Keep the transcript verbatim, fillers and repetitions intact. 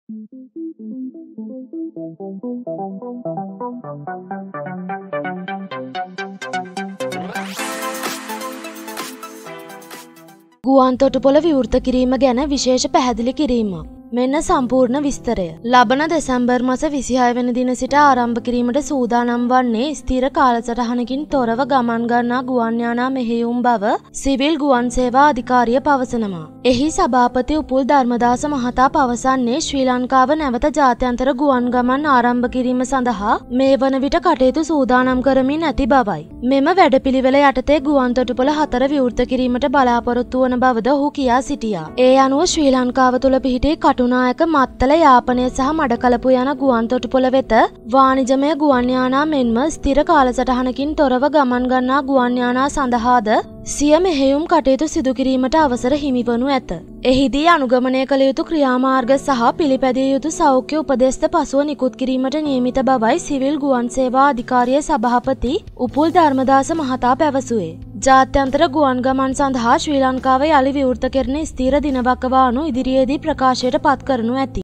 ගුවන් තොටුපොළ විවෘත කිරීම ගැන විශේෂ පැහැදිලි කිරීමක්. මෙන්න සම්පූර්ණ විස්තරය. ලබන දෙසැම්බර් මාස විසිහය වෙනි දින සිට ආරම්භ කිරීමට සූදානම් වන්නේ ස්ථිර කාලසටහනකින් තොරව ගමන් ගන්නා ගුවන් යානා මෙහෙයුම් බව සිවිල් ගුවන් සේවා අධිකාරිය පවසනවා. එහි සභාපති උපුල් ධර්මදාස මහතා පවසන්නේ ශ්‍රී ලංකාව නැවත ජාත්‍යන්තර ගුවන් ගමන් ආරම්භ කිරීම සඳහා මේ වන විට කටයුතු සූදානම් කරමින් ඇති බවයි. මෙම වැඩපිළිවෙල යටතේ ගුවන් තොටුපොළ හතර විවෘත කිරීමට බලාපොරොත්තු වන බවද ඔහු කියා සිටියා. ඒ අනුව ශ්‍රී ලංකාව තුළ පිහිටි කටුනායක මත්තල යාපනය සහ මඩකලපු යන ගුවන් තොටුපොළ වෙත වාණිජමය ගුවන් යානා මෙන්ම ස්ථිර කාලසටහනකින් තොරව ගමන් ගන්නා ගුවන් යානා සඳහාද සිය මෙහෙයුම් කටයුතු සිදු කිරීමට අවසර හිමිවනු ඇත. එහිදී අනුගමනය කළ යුතු ක්‍රියාමාර්ග සහ පිළිපැදිය යුතු සෞඛ්‍ය උපදෙස්ද පසුව නිකුත් කිරීමට නියමිත බවයි සිවිල් ගුවන් සේවා අධිකාරියේ සභාපති උපුල් ධර්මදාස මහතා පැවසුවේ. ජාත්‍යන්තර ගුවන් ගමන් සඳහා ශ්‍රී ලංකාව යළි විවෘත කෙරෙන ස්ථීර දිනවකවානු ඉදිරියේදී ප්‍රකාශයට පත් කරනු ඇති.